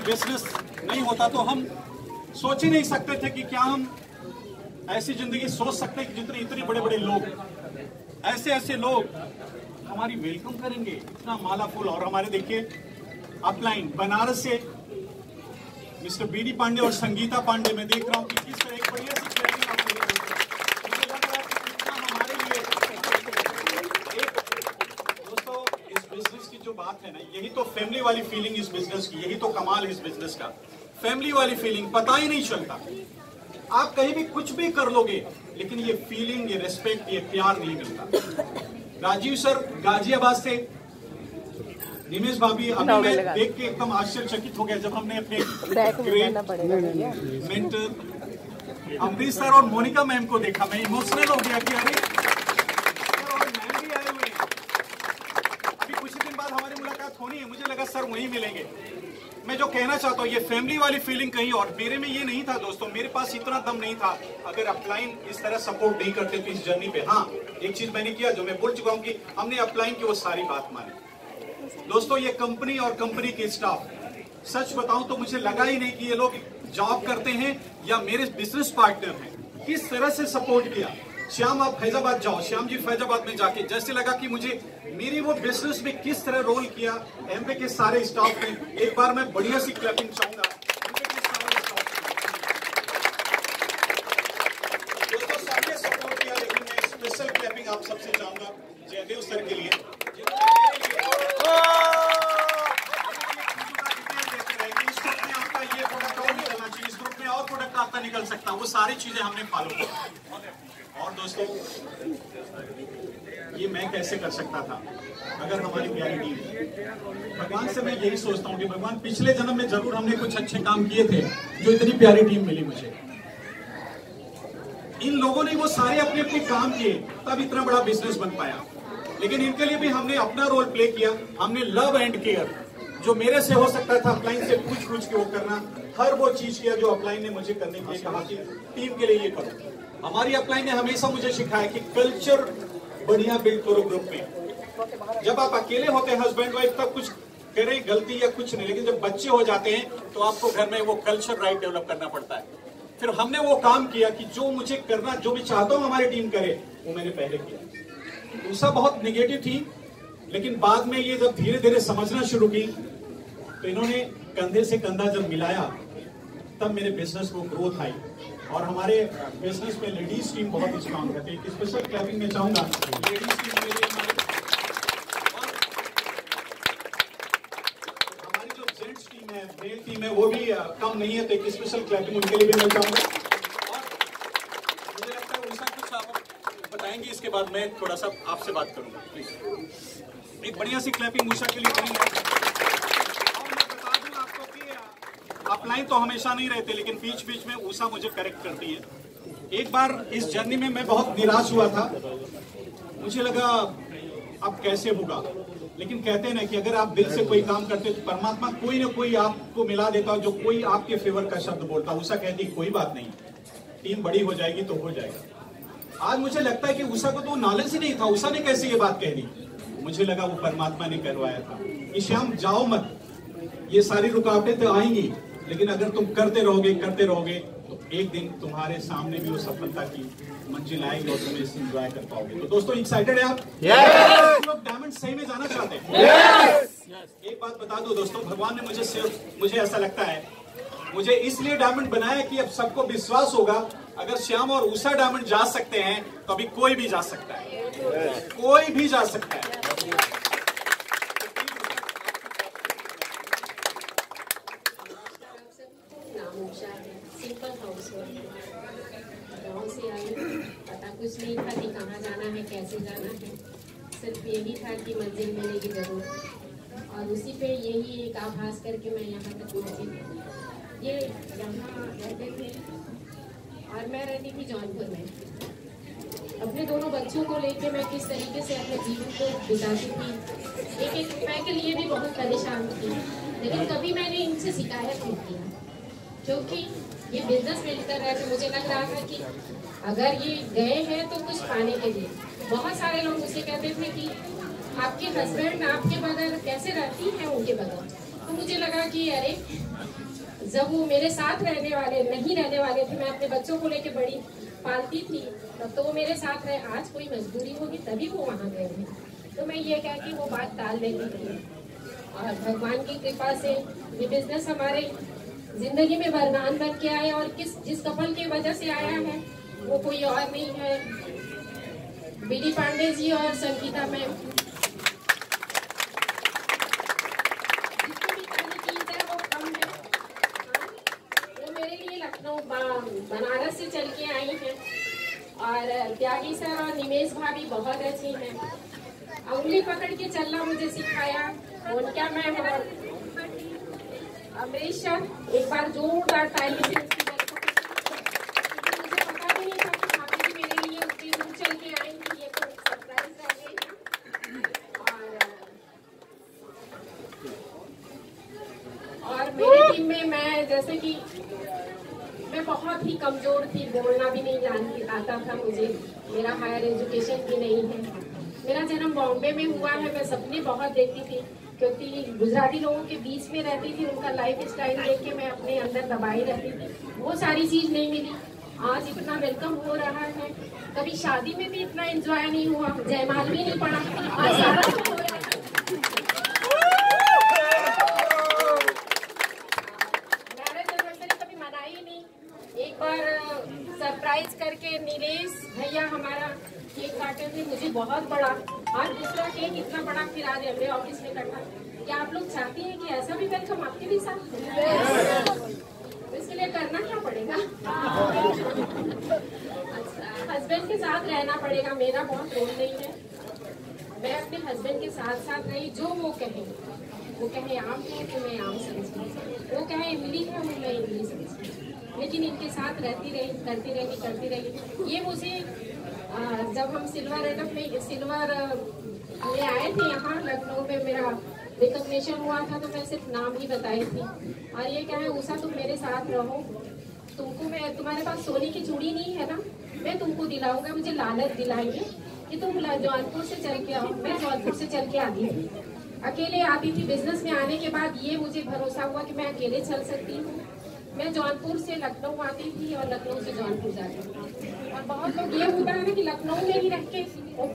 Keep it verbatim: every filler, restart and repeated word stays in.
Business नहीं होता तो हम सोच ही नहीं सकते थे कि क्या हम ऐसी जिंदगी सोच सकते हैं कि जितने इतने बड़े बड़े लोग, ऐसे ऐसे लोग हमारी वेलकम करेंगे, इतना माला फूल। और हमारे देखिए अपलाइन बनारस से मिस्टर बीडी पांडे और संगीता पांडे, मैं देख रहा हूँ कि किस तरह एक बढ़िया सी प्लानिंग आप मुझे लग रहा है कि कितना हमारे लिए एक, दोस्तों इस बिजनेस की जो बात है ना, यही तो फैमिली वाली फीलिंग इस बिजनेस की, यही तो कमाल है इस बिजनेस का। फैमिली वाली फीलिंग, पता ही नहीं चलता, आप कहीं भी कुछ भी कर लोगे लेकिन ये फीलिंग, ये रेस्पेक्ट, ये प्यार नहीं मिलता। राजीव सर गाजियाबाद से, निमेश भाभी, अभी मैं देख के एकदम आश्चर्यचकित हो गया जब हमने अपने मेंटर अमरीश सर और मोनिका मैम को देखा, मैं इमोशनल हो गया कि अरे सर और मैम भी आए हुए हैं। अभी कुछ ही दिन बाद हमारी मुलाकात होनी है, मुझे लगा सर वहीं मिलेंगे। मैं जो कहना चाहता हूँ, ये फैमिली वाली फीलिंग कहीं और, मेरे में ये नहीं था दोस्तों, मेरे पास इतना दम नहीं था अगर अपलाइन इस तरह सपोर्ट नहीं करते थे इस जर्नी पे। हाँ, एक चीज मैंने किया जो मैं बोल चुका हूँ कि हमने अपलाइन की वो सारी बात मानी। दोस्तों ये कंपनी और कंपनी के स्टाफ, सच बताऊं तो मुझे लगा ही नहीं कि ये लोग जॉब करते हैं या मेरे बिजनेस पार्टनर हैं। किस तरह से सपोर्ट किया। श्याम आप फैजाबाद जाओ, श्याम जी फैजाबाद में जाके जैसे लगा कि मुझे मेरी वो बिजनेस में किस तरह रोल किया एमपी के सारे स्टाफ ने। एक बार मैं बढ़िया सी क्लैपिंग चाहूंगा एमपी के सारे स्टाफ ने। दोस्तों सबने सपोर्ट किया, लेकिन मैं स्पेशल क्लैपिंग आप सबसे चाहूंगा जयदेव सर के लिए, ये प्रोडक्ट और निकलना चाहिए, इस ग्रुप में और प्रोडक्ट आपका निकल सकता है, वो सारी चीजें हमने फॉलो की। और दोस्तों ये मैं कैसे कर सकता था अगर हमारी प्यारी टीम, भगवान से मैं यही सोचता हूँ कि भगवान पिछले जन्म में जरूर हमने कुछ अच्छे काम किए थे जो इतनी प्यारी टीम मिली मुझे। इन लोगों ने वो सारे अपने अपने काम किए तब इतना बड़ा बिजनेस बन पाया, लेकिन इनके लिए भी हमने अपना रोल प्ले किया। हमने लव एंड केयर जो मेरे से हो सकता था अपलाइन से पूछ पूछ के वो करना, हर वो चीज किया जो अपलाइन ने मुझे करने के लिए कहा कि टीम के लिए ये करो। हमारी अपलाइन ने हमेशा मुझे सिखाया कि कल्चर बढ़िया बिल्ड करो ग्रुप में। जब आप अकेले होते हैं हस्बैंड वाइफ तब कुछ करें गलती या कुछ नहीं, लेकिन जब बच्चे हो जाते हैं तो आपको घर में वो कल्चर राइट डेवलप करना पड़ता है। फिर हमने वो काम किया कि जो मुझे करना, जो मैं चाहता हूँ हमारी टीम करे, वो मैंने पहले किया। उषा बहुत निगेटिव थी, लेकिन बाद में ये जब धीरे धीरे समझना शुरू की तो इन्होंने कंधे से कंधा जब मिलाया तब मेरे बिजनेस को ग्रोथ आई। और हमारे बिजनेस में लेडीज टीम बहुत स्ट्रांग रहती है। स्पेशल क्लैपिंग में चाहूंगा लेडीज टीम के लिए, और हमारी जो जेंट्स टीम है, मेल टीम है, वो भी कम नहीं है, तो एक स्पेशल क्लैपिंग उनके लिए भी मैं चाहूंगा। और मुझे लगता है उषा कुछ आप बताएंगे, इसके बाद मैं थोड़ा सा आपसे बात करूंगा। प्लीज एक बढ़िया सी क्लैपिंग उषा के लिए करेंगे। अपलाइन तो हमेशा नहीं रहते, लेकिन बीच बीच में उषा मुझे करेक्ट करती है। एक बार इस जर्नी में मैं बहुत निराश हुआ था, मुझे लगा अब कैसे होगा, लेकिन कहते हैं ना कि अगर आप दिल से कोई काम करते तो परमात्मा कोई ना कोई आपको मिला देता, जो कोई आपके फेवर का शब्द बोलता। उषा कहती कोई बात नहीं, टीम बड़ी हो जाएगी तो हो जाएगा। आज मुझे लगता है कि उषा को तो नॉलेज ही नहीं था, उषा ने कैसे ये बात कह दी। मुझे लगा वो परमात्मा ने करवाया था कि श्याम जाओ मत, ये सारी रुकावटें तो आएंगी, लेकिन अगर तुम करते रहोगे करते रहोगे तो एक दिन तुम्हारे सामने भी वो सफलता की मंजिल आएगी और तुम इसे एंजॉय कर पाओगे। तो दोस्तों एक्साइटेड है आप? yes! लोग डायमंड सही में जाना चाहते हैं? yes! yes! एक बात बता दो दोस्तों, भगवान ने मुझे सिर्फ, मुझे ऐसा लगता है, मुझे इसलिए डायमंड बनाया कि अब सबको विश्वास होगा अगर श्याम और उषा डायमंड जा सकते हैं तो अभी कोई भी जा सकता है, yes! कोई भी जा सकता है। सिंपल हाउस गाँव से आई, पता कुछ नहीं था कि कहाँ जाना है, कैसे जाना है, सिर्फ यही था कि मंजिल मिलेगी जरूर। और उसी पे यही एक आभास करके मैं यहाँ तक पहुँची। ये यहाँ रहते थे और मैं रहती थी जौनपुर में। अपने दोनों बच्चों को लेके मैं किस तरीके से अपने जीवन को बिताती थी, एक एक मैं के लिए भी बहुत परेशान थी, लेकिन कभी मैंने इनसे शिकायत नहीं किया, क्योंकि ये बिजनेस मिलकर रहे थे। मुझे लग रहा था कि अगर ये गए हैं तो कुछ पाने के लिए। बहुत सारे लोग मुझसे कहते थे कि आपके हस्बैंड आपके बगैर कैसे रहती हैं उनके बगैर, तो मुझे लगा कि अरे जब वो मेरे साथ रहने वाले नहीं रहने वाले थे, मैं अपने बच्चों को लेके बड़ी पालती थी, तब तो वो मेरे साथ रहे। आज कोई मजबूरी होगी तभी वो वहाँ गए हैं, तो मैं ये कह के वो बात टाल देती थी। और भगवान की कृपा से ये बिजनेस हमारे जिंदगी में वरदान बन के आया, और किस जिस कपल की वजह से आया है वो कोई और नहीं है, बीडी पांडे जी और संगीता मैम। जितनी भी खाने चीज है वो कम है। वो मेरे लिए लखनऊ बनारस से चल के आई हैं, और त्यागी सर और निमेश भाभी बहुत अच्छी हैं। उंगली पकड़ के चलना मुझे सिखाया उनका मैम और अमरीश सर। एक बार जोरदार ताली से उसकी मुझे पता भी नहीं था कि भाभी भी मेरे लिए उसके दूर चल के आएंगी, ये तो सरप्राइज रह गई है। और और मेरी टीम में मैं जैसे कि मैं बहुत ही कमजोर थी, बोलना भी नहीं जानती आता था मुझे, मेरा हायर एजुकेशन भी नहीं है। मेरा जन्म बॉम्बे में हुआ है। मैं सपने बहुत देखती थी क्योंकि गुजराती लोगों के बीच में रहती थी, उनका लाइफ स्टाइल देख के मैं अपने अंदर दबाई रहती थी। वो सारी चीज नहीं मिली। आज इतना वेलकम हो रहा है, कभी शादी में भी इतना एंजॉय नहीं हुआ, जयमाल भी नहीं पड़ा, आज सारा कुछ हो रहा है। मैरिज एनिवर्सरी कभी मनाई नहीं। एक बार सरप्राइज करके नीलेश भैया हमारा केक काटे थे, मुझे बहुत बड़ा, और दूसरा केक इतना बड़ा फिर आज मेरे ऑफिस में कटा। क्या आप लोग चाहती हैं कि ऐसा भी वेलकम आपके भी साथ? तो इसके लिए करना क्या पड़ेगा? अच्छा, हस्बैंड के साथ रहना पड़ेगा। मेरा बहुत रोल नहीं है, मैं अपने हस्बैंड के साथ साथ रही। जो वो कहें, वो कहे आम है तो मैं आम समझती, वो कहे इमली है तो मैं इमली समझती, लेकिन इनके साथ रहती रही, करती रही करती रही। ये मुझे आ, जब हम सिल्वर एडप में सिल्वर में आए थे यहाँ लखनऊ में, मेरा रिकॉग्निशन हुआ था, तो मैं सिर्फ नाम ही बताई थी। और ये कहे उषा तुम मेरे साथ रहो, तुमको मैं, तुम्हारे पास सोने की चूड़ी नहीं है ना, मैं तुमको दिलाऊंगा। मुझे लालच दिलाइए कि तुम जौनपुर से चल के आओ। मैं जौनपुर से चल के आती थी, अकेले आती थी। बिजनेस में आने के बाद ये मुझे भरोसा हुआ कि मैं अकेले चल सकती हूँ। मैं जौनपुर से लखनऊ आती थी और लखनऊ से जौनपुर जाती थी। और बहुत लोग ये होता है ना कि लखनऊ में ही रह के